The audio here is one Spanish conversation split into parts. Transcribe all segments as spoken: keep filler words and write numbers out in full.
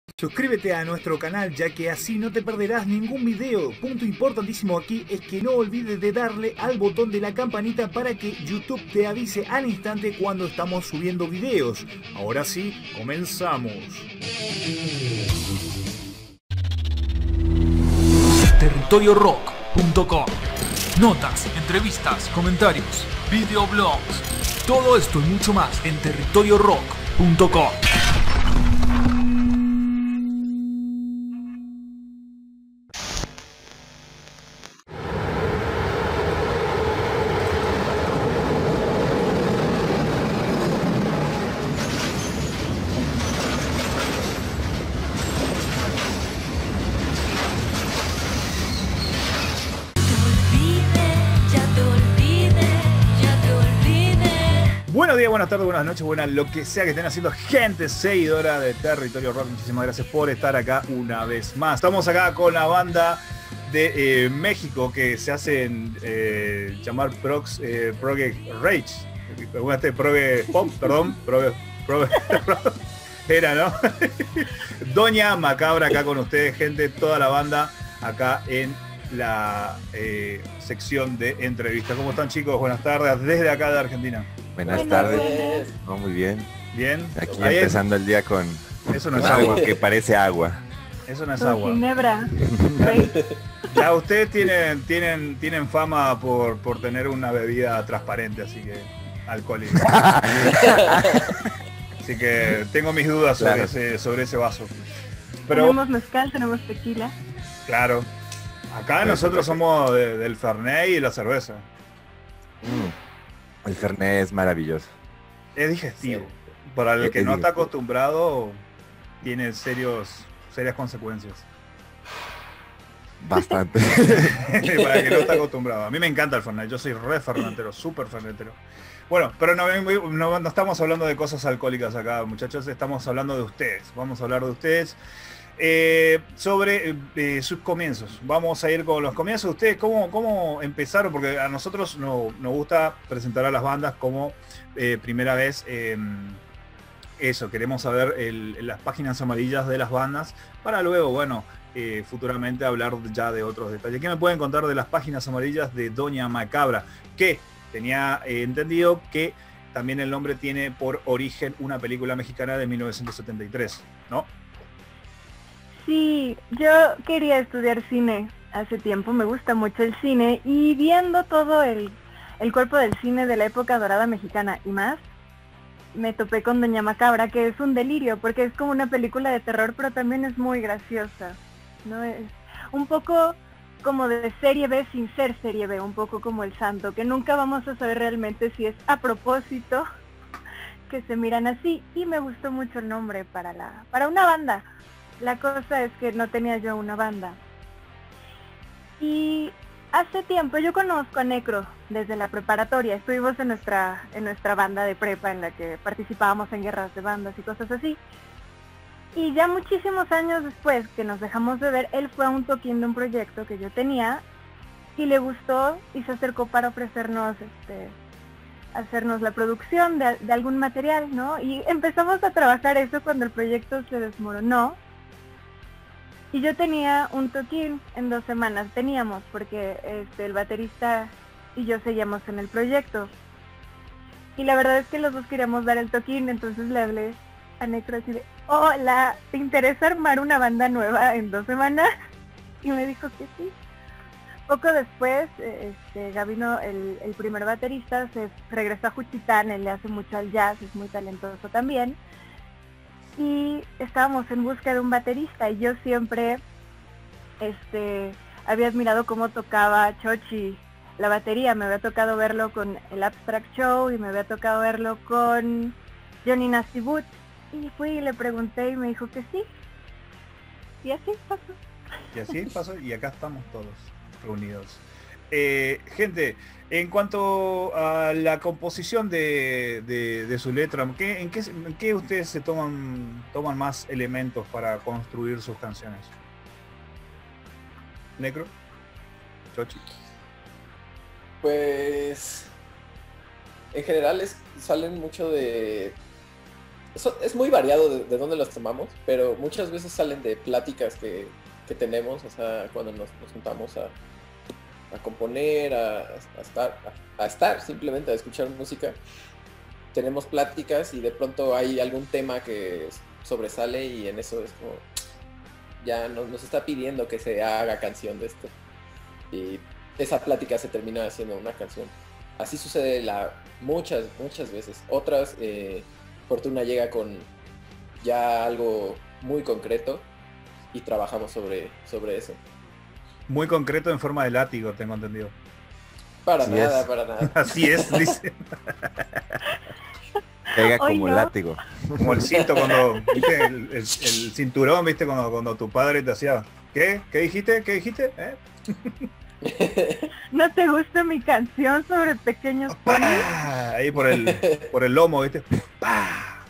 Suscríbete a nuestro canal ya que así no te perderás ningún video. Punto importantísimo aquí es que no olvides de darle al botón de la campanita para que YouTube te avise al instante cuando estamos subiendo videos. Ahora sí, comenzamos. territorio rock punto com. Notas, entrevistas, comentarios, videoblogs. Todo esto y mucho más en territorio rock punto com. Buenos días, buenas tardes, buenas noches, buenas lo que sea que estén haciendo, gente seguidora de Territorio Rock. Muchísimas gracias por estar acá una vez más. Estamos acá con la banda de eh, México que se hacen eh, llamar Prox, eh, Proge Rage. Este Proge Pop, perdón, Proge, Proge, era, ¿no? Doña Macabra acá con ustedes, gente, toda la banda acá en la eh, sección de entrevistas. ¿Cómo están, chicos? Buenas tardes, desde acá de Argentina. Buenas Buenas tardes. tardes. Oh, muy bien. Bien. Aquí Ahí empezando el día con, Eso no con es algo agua. que parece agua. Eso no es Con agua. ginebra. Ya ustedes tienen, tienen, tienen fama por, por tener una bebida transparente, así que alcohólica. Así que tengo mis dudas sobre, Claro. ese, sobre ese vaso. Pero Tenemos mezcal, tenemos tequila. claro, acá nosotros somos de- del Fernet y la cerveza. Mm. El Fernet es maravilloso. Es digestivo. Para el Es que no está digestivo. acostumbrado, tiene serios, serias consecuencias. Bastante. Para el que no está acostumbrado. A mí me encanta el Fernet, yo soy re fernetero, súper fernetero. Bueno, pero no, no, no estamos hablando de cosas alcohólicas acá, muchachos, estamos hablando de ustedes. Vamos a hablar de ustedes eh, sobre eh, sus comienzos. Vamos a ir con los comienzos. Ustedes, ¿cómo, cómo empezaron? Porque a nosotros no, nos gusta presentar a las bandas como eh, primera vez. Eh, eso, queremos saber el, las páginas amarillas de las bandas para luego, bueno, eh, futuramente hablar ya de otros detalles. ¿Qué me pueden contar de las páginas amarillas de Doña Macabra? Que tenía eh, entendido que también el nombre tiene por origen una película mexicana de mil novecientos setenta y tres, ¿no? Sí, yo quería estudiar cine hace tiempo, me gusta mucho el cine y viendo todo el, el cuerpo del cine de la época dorada mexicana y más, me topé con Doña Macabra, que es un delirio, porque es como una película de terror, pero también es muy graciosa, ¿no? Es un poco como de serie B sin ser serie B, un poco como El Santo, que nunca vamos a saber realmente si es a propósito que se miran así, y me gustó mucho el nombre para la para una banda. La cosa es que no tenía yo una banda. Y hace tiempo yo conozco a Necro desde la preparatoria. Estuvimos en nuestra en nuestra banda de prepa en la que participábamos en guerras de bandas y cosas así. Y ya muchísimos años después que nos dejamos de ver, él fue a un toquín de un proyecto que yo tenía y le gustó y se acercó para ofrecernos este hacernos la producción de, de algún material, ¿no? Y empezamos a trabajar eso cuando el proyecto se desmoronó. Y yo tenía un toquín en dos semanas, teníamos, porque este, el baterista y yo seguíamos en el proyecto. Y la verdad es que los dos queríamos dar el toquín, entonces le hablé a Necro así de, hola, ¿te interesa armar una banda nueva en dos semanas? Y me dijo que sí. Poco después, este, Gabino, el, el primer baterista, se regresó a Juchitán, él le hace mucho al jazz, es muy talentoso también. Y estábamos en busca de un baterista y yo siempre este, había admirado cómo tocaba Chochi la batería. Me había tocado verlo con el Abstract Show y me había tocado verlo con Johnny Nasty Boots. Y fui y le pregunté y me dijo que sí. Y así pasó. Y así pasó y acá estamos todos reunidos. Eh, gente, en cuanto a la composición de, de, de su letra, ¿qué, en, qué, ¿en qué ustedes se toman, toman más elementos para construir sus canciones? ¿Necro? ¿Chochi? Pues en general es, salen mucho de Eso es muy variado de, de dónde los tomamos, pero muchas veces salen de pláticas que, que tenemos, o sea, cuando nos, nos juntamos a, a componer, a, a estar, a, a estar, simplemente a escuchar música. Tenemos pláticas y de pronto hay algún tema que sobresale y en eso es como, ya nos, nos está pidiendo que se haga canción de esto. Y esa plática se termina haciendo una canción. Así sucede la, muchas, muchas veces. Otras, eh, Fortuna llega con ya algo muy concreto y trabajamos sobre, sobre eso. Muy concreto en forma de látigo, tengo entendido. Para Así nada, es. para nada. Así es, dice. Pega Hoy como no. látigo. Como el cinto cuando, viste, el, el- el cinturón, viste, cuando, cuando tu padre te hacía. ¿Qué? ¿Qué dijiste? ¿Qué dijiste? ¿Eh? ¿No te gusta mi canción sobre pequeños ponis? ¡Pah! Ahí por el, por el lomo, viste. ¡Pah!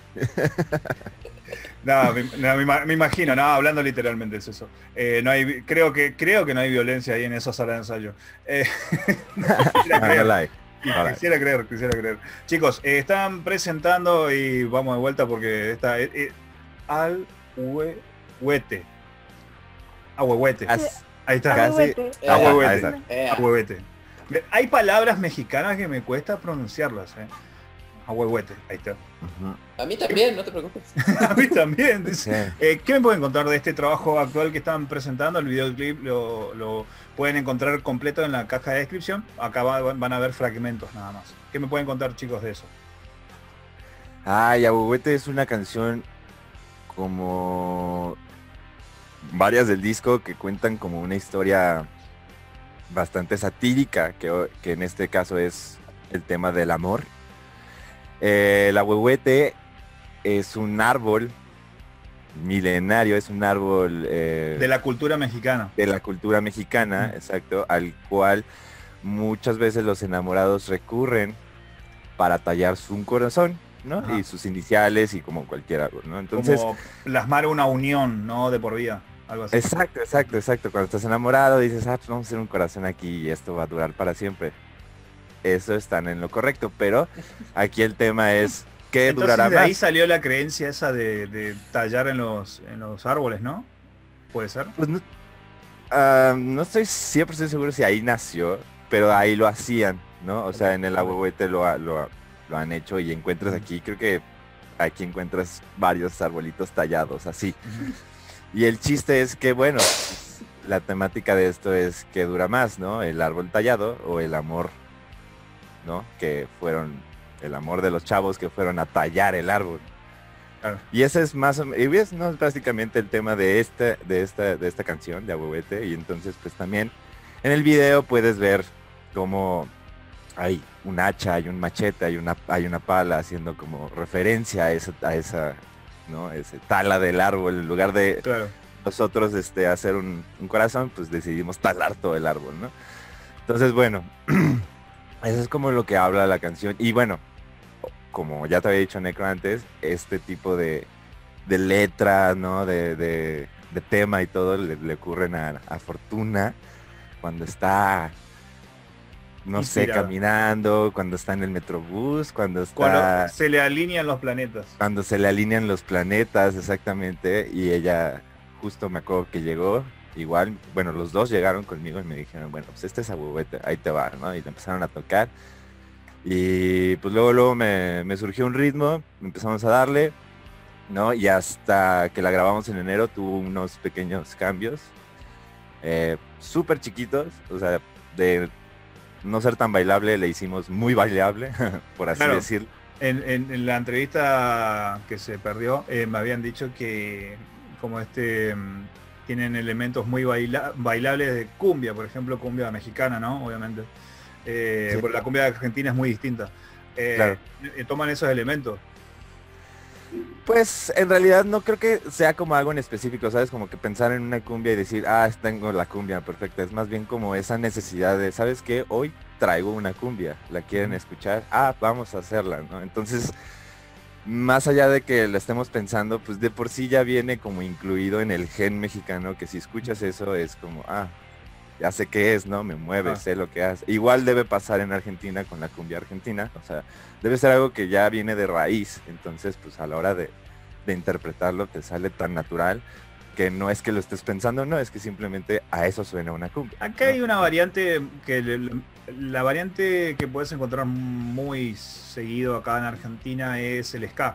No, me, no, me ima- me imagino, no, hablando literalmente es eso. Eh, no hay, creo que, creo que no hay violencia ahí en esos salas de ensayo. Eh, quisiera Ah, no creer. la hay. No la hay. Quisiera creer, quisiera creer. Chicos, eh, están presentando y vamos de vuelta porque está eh, eh, al huehuete. Ahuehuete. As- Ahí está. Casi. Ahuehuete. Eh, Ahuehuete. ahí está. Eh, Ahuehuete. Hay palabras mexicanas que me cuesta pronunciarlas, eh. Ahuehuete, ahí está. Ujú. a mí también, no te preocupes. A mí también. dice. Sí. Eh, ¿Qué me pueden contar de este trabajo actual que están presentando? El videoclip lo, lo pueden encontrar completo en la caja de descripción. Acá va- van a ver fragmentos nada más. ¿Qué me pueden contar, chicos, de eso? Ay, Ahuehuete es una canción como varias del disco que cuentan como una historia bastante satírica, que, o- que en este caso es el tema del amor. Eh, el ahuehuete es un árbol milenario, es un árbol eh, De la cultura mexicana. de la cultura mexicana, Mm. exacto, al cual muchas veces los enamorados recurren para tallar su corazón, ¿no? Ajá. Y sus iniciales y como cualquier árbol, ¿no? Entonces, Como plasmar una unión, ¿no? De por vida. Algo así. exacto, exacto, exacto. Cuando estás enamorado dices, ah, pues vamos a hacer un corazón aquí y esto va a durar para siempre. Eso están en lo correcto, pero aquí el tema es ¿qué Entonces durará de ahí más? salió la creencia esa de, de tallar en los, en los árboles, ¿no? ¿Puede ser? Pues no, ah, no estoy cien por ciento seguro si ahí nació, pero ahí lo hacían, ¿no? O sea, en el ahuehuete lo, ha- lo, ha- lo han hecho y encuentras aquí, creo que aquí encuentras varios arbolitos tallados así. Y el chiste es que, bueno, la temática de esto es que dura más, ¿no? El árbol tallado o el amor, ¿no? Que fueron, el amor de los chavos que fueron a tallar el árbol. Claro. Y ese es más o menos, y es, no, es básicamente el tema de esta, de esta, de esta canción de Ahuehuete. Y entonces pues también en el video puedes ver cómo hay un hacha, hay un machete, hay una, hay una pala haciendo como referencia a esa, a esa, ¿no? Ese tala del árbol. En lugar de Claro. nosotros este, hacer un, un corazón, pues decidimos talar todo el árbol, ¿no? Entonces, bueno, eso es como lo que habla la canción. Y bueno, como ya te había dicho Necro antes, este tipo de, de letra, ¿no? De, de, de tema y todo le, le ocurren a, a Fortuna cuando está, no sé, Inspirada. caminando, cuando está en el metrobús, cuando está... Cuando se le alinean los planetas. Cuando se le alinean los planetas, exactamente, y ella justo me acuerdo que llegó, igual, bueno, los dos llegaron conmigo y me dijeron, bueno, pues este es Ahuehuete, ahí te va, ¿no? Y le empezaron a tocar. Y pues luego, luego me, me surgió un ritmo, empezamos a darle, ¿no? Y hasta que la grabamos en enero tuvo unos pequeños cambios, eh, súper chiquitos, o sea, de no ser tan bailable le hicimos muy bailable, por así Claro. decirlo. En, en- en la entrevista que se perdió, eh, me habían dicho que como este mm, tienen elementos muy baila- bailables de cumbia, por ejemplo, cumbia mexicana, ¿no? Obviamente. Eh, Sí. porque la cumbia argentina es muy distinta. Eh, Claro. eh, Toman esos elementos. Pues en realidad no creo que sea como algo en específico, ¿sabes? Como que pensar en una cumbia y decir, ah, tengo la cumbia perfecta. Es más bien como esa necesidad de, ¿sabes qué? Hoy traigo una cumbia, la quieren escuchar, ah, vamos a hacerla, ¿no? Entonces, más allá de que la estemos pensando, pues de por sí ya viene como incluido en el gen mexicano, que si escuchas eso es como, ah, ya sé qué es, ¿no? Me mueve, Ah. sé lo que hace. Igual debe pasar en Argentina con la cumbia argentina, o sea, debe ser algo que ya viene de raíz, entonces pues a la hora de, de interpretarlo te sale tan natural que no es que lo estés pensando, no, es que simplemente a eso suena una cumbia. Acá ¿no? hay una variante que le- la variante que puedes encontrar muy seguido acá en Argentina es el ska.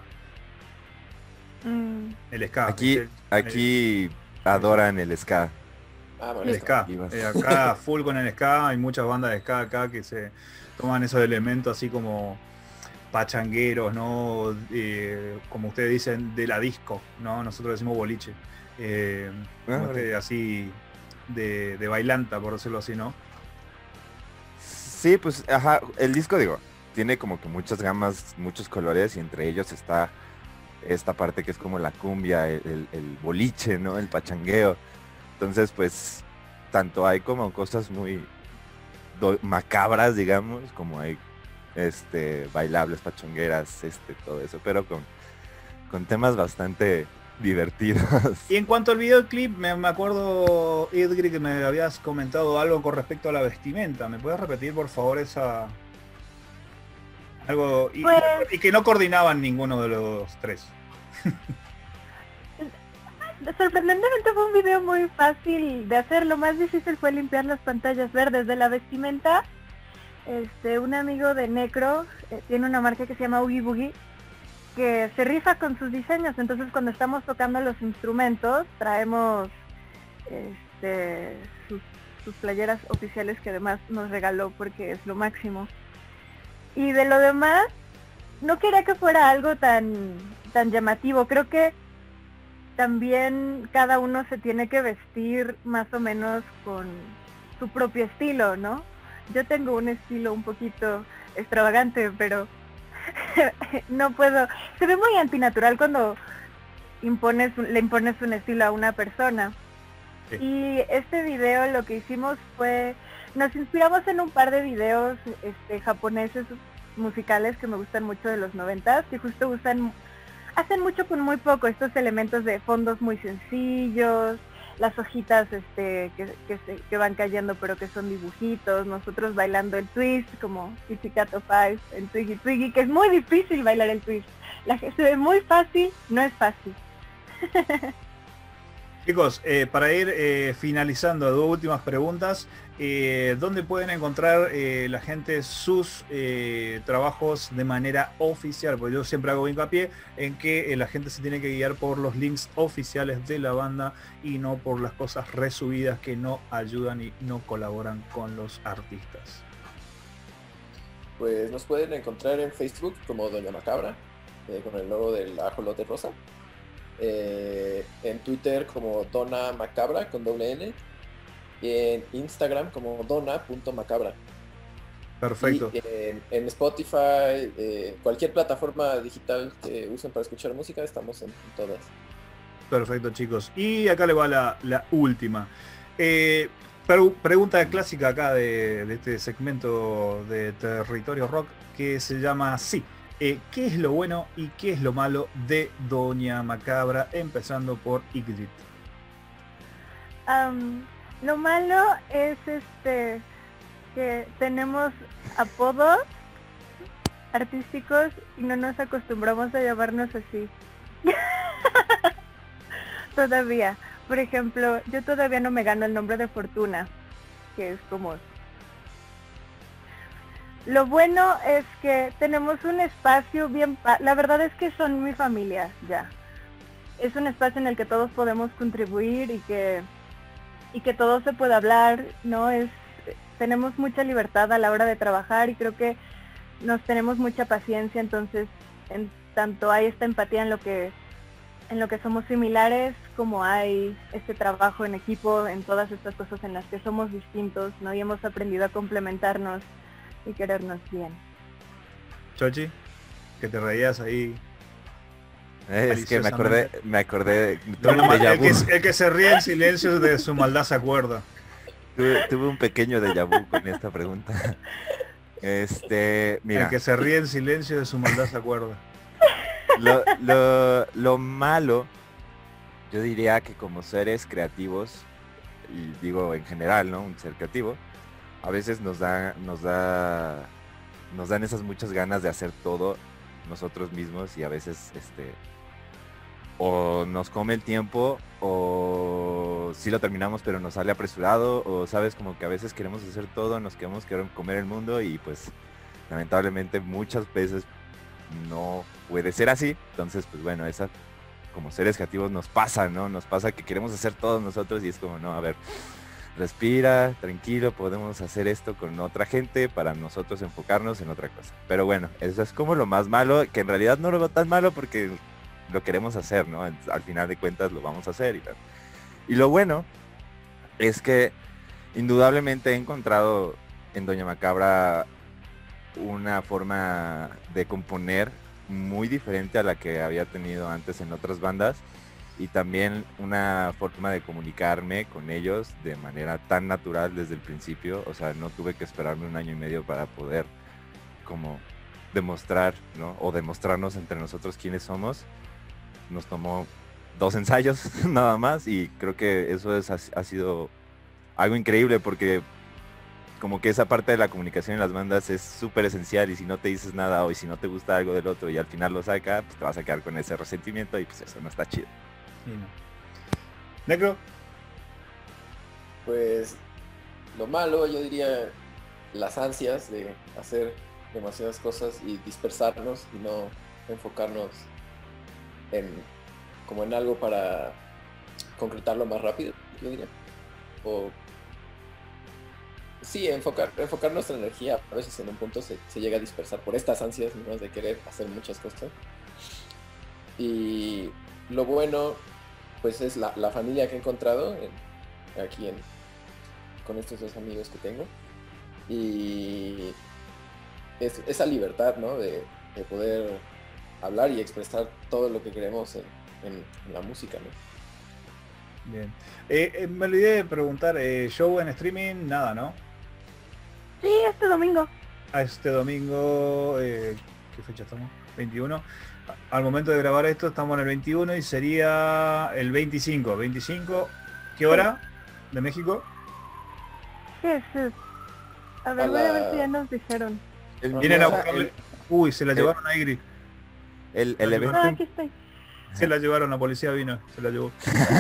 Mm, El ska. Aquí, el- aquí adoran el ska. Ah, bueno, el está. ska. Ibas. Eh, acá full con el ska, hay muchas bandas de ska acá que se toman esos elementos así como pachangueros, ¿no? Eh, como ustedes dicen, de la disco, ¿no? Nosotros decimos boliche. Eh, como Ah, este, así de, de bailanta, por decirlo así, ¿no? Sí, pues, ajá, el disco, digo, tiene como que muchas gamas, muchos colores y entre ellos está esta parte que es como la cumbia, el, el- el boliche, ¿no? El pachangueo. Entonces, pues, tanto hay como cosas muy do- macabras, digamos, como hay este bailables, pachangueras, este, todo eso, pero con, con temas bastante divertidos. Y en cuanto al videoclip, me, me acuerdo, Edgri, que me habías comentado algo con respecto a la vestimenta. ¿Me puedes repetir, por favor, esa... algo... Y, Pues- y que no coordinaban ninguno de los tres. Sorprendentemente fue un video muy fácil de hacer. Lo más difícil fue limpiar las pantallas verdes de la vestimenta. Este, un amigo de Necro eh, tiene una marca que se llama Oogie Boogie, que se rifa con sus diseños. Entonces cuando estamos tocando los instrumentos, traemos este, sus, sus playeras oficiales que además nos regaló porque es lo máximo. Y de lo demás, no quería que fuera algo tan, tan llamativo. Creo que también cada uno se tiene que vestir más o menos con su propio estilo, ¿no? Yo tengo un estilo un poquito extravagante, pero no puedo. Se ve muy antinatural cuando impones, le impones un estilo a una persona. Sí. Y este video lo que hicimos fue, nos inspiramos en un par de videos este, japoneses musicales que me gustan mucho de los noventas, que justo usan, hacen mucho con muy poco, estos elementos de fondos muy sencillos, las hojitas este, que, que, se, que van cayendo pero que son dibujitos, nosotros bailando el twist como Pizzicato Five, el Twiggy Twiggy, que es muy difícil bailar el twist. La, se ve muy fácil, no es fácil. Chicos, eh, para ir eh, finalizando, dos últimas preguntas. Eh, ¿Dónde pueden encontrar eh, la gente sus eh, trabajos de manera oficial? Porque yo siempre hago hincapié en que eh, la gente se tiene que guiar por los links oficiales de la banda y no por las cosas resubidas que no ayudan y no colaboran con los artistas. Pues nos pueden encontrar en Facebook como Doña Macabra, eh, con el logo del ajolote rosa. Eh, en Twitter como Dona Macabra con doble N. Y en Instagram como dona.macabra. Perfecto. Y en, en Spotify, eh, cualquier plataforma digital que usen para escuchar música, estamos en, en todas. Perfecto, chicos. Y acá le va la, la última. Eh, pre- pregunta clásica acá de, de este segmento de Territorio Rock que se llama así. Eh, ¿Qué es lo bueno y qué es lo malo de Doña Macabra? Empezando por Iglit. Um, lo malo es este que tenemos apodos artísticos y no nos acostumbramos a llamarnos así. Todavía. Por ejemplo, yo todavía no me gano el nombre de Fortuna, que es como... Lo bueno es que tenemos un espacio bien... Pa- la verdad es que son mi familia ya. Es un espacio en el que todos podemos contribuir y que y que todo se puede hablar, ¿no? Es tenemos mucha libertad a la hora de trabajar y creo que nos tenemos mucha paciencia, entonces en tanto hay esta empatía en lo que en lo que somos similares, como hay este trabajo en equipo, en todas estas cosas en las que somos distintos, ¿no? Y hemos aprendido a complementarnos y querernos bien. Chochi, que te reías ahí. Eh, es que me acordé, me acordé, El, tuve un déjà el que, vu. el que se ríe en silencio de su maldad se acuerda. Tuve, tuve un pequeño déjà vu con esta pregunta. Este, mira, El que se ríe en silencio de su maldad se acuerda. lo, lo, lo malo, yo diría que como seres creativos, y digo en general, ¿no? Un ser creativo, a veces nos da, nos da, nos dan esas muchas ganas de hacer todo nosotros mismos y a veces este o nos come el tiempo o sí lo terminamos pero nos sale apresurado o sabes como que a veces queremos hacer todo, nos queremos comer el mundo y pues lamentablemente muchas veces no puede ser así. Entonces pues bueno, esa como seres creativos nos pasa, ¿no? Nos pasa que queremos hacer todo nosotros y es como no, a ver, respira, tranquilo, podemos hacer esto con otra gente para nosotros enfocarnos en otra cosa. Pero bueno, eso es como lo más malo, que en realidad no lo veo tan malo porque lo queremos hacer, ¿no? Al final de cuentas lo vamos a hacer. Y, y lo bueno es que indudablemente he encontrado en Doña Macabra una forma de componer muy diferente a la que había tenido antes en otras bandas. Y también una forma de comunicarme con ellos de manera tan natural desde el principio. O sea, no tuve que esperarme un año y medio para poder como demostrar, ¿no? O demostrarnos entre nosotros quiénes somos. Nos tomó dos ensayos nada más y creo que eso es, ha sido algo increíble porque como que esa parte de la comunicación en las bandas es súper esencial y si no te dices nada o si no te gusta algo del otro y al final lo saca, pues te vas a quedar con ese resentimiento y pues eso no está chido. Sí, no. Necro. Pues lo malo, yo diría, las ansias de hacer demasiadas cosas y dispersarnos y no enfocarnos en como en algo para concretarlo más rápido, yo diría. O sí, enfocar, enfocar nuestra energía a veces en un punto se, se llega a dispersar por estas ansias, ¿no? De querer hacer muchas cosas. Y lo bueno pues es la, la familia que he encontrado en, aquí en, con estos dos amigos que tengo y es, esa libertad, ¿no? de, de poder hablar y expresar todo lo que queremos en, en, en la música, ¿no? Bien, eh, eh, me olvidé de preguntar, eh, show en streaming, nada, ¿no? Sí, este domingo. A este domingo, eh, ¿qué fecha estamos? veintiuno. Al momento de grabar esto estamos en el veintiuno y sería el veinticinco. veinticinco, ¿qué hora? ¿De México? Jesús. A ver, A voy a la- ver si ya nos dijeron. El, Vienen a o sea, buscarle. Uy, se la el- llevaron a Igri. el, el evento, Ah, aquí estoy. Se la llevaron, la policía vino, se la llevó.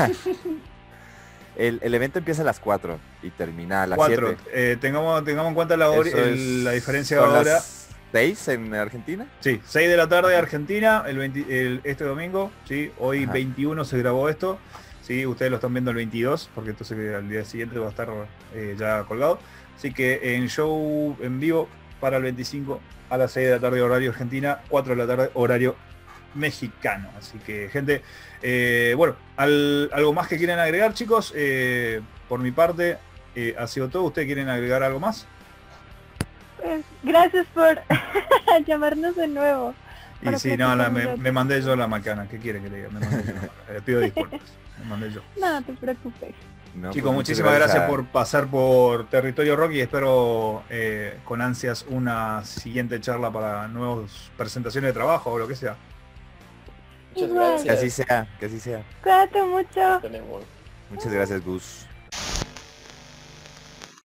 el, el evento empieza a las cuatro y termina a las Cuatro. siete. Eh, tengamos, tengamos en cuenta la, hora, Eso el- es- la diferencia de son hora. las seis en Argentina. Sí, seis de la tarde Argentina, el veinte el- este domingo, sí, hoy Ajá. veintiuno se grabó esto, sí, ustedes lo están viendo el veintidós, porque entonces al día siguiente va a estar eh, ya colgado. Así que en show en vivo para el veinticinco a las seis de la tarde horario Argentina, cuatro de la tarde horario mexicano. Así que gente, eh, bueno, al- algo más que quieren agregar, chicos. Eh, por mi parte eh, ha sido todo. ¿Ustedes quieren agregar algo más? Pues, gracias por llamarnos de nuevo. Y Para sí, no, platicar la- un me, rato. me mandé yo la macana. ¿Qué quieren que le diga? Me mandé yo la macana. Le pido disculpas. Me mandé yo. No te preocupes. No, Chicos, pues, muchas muchísimas gracias, a- por pasar por Territorio Rock y espero eh, con ansias una siguiente charla para nuevas presentaciones de trabajo o lo que sea. Muchas Igual. Que gracias. así sea, que así sea. Cuídate mucho. Tenemos Muchas gracias, Gus.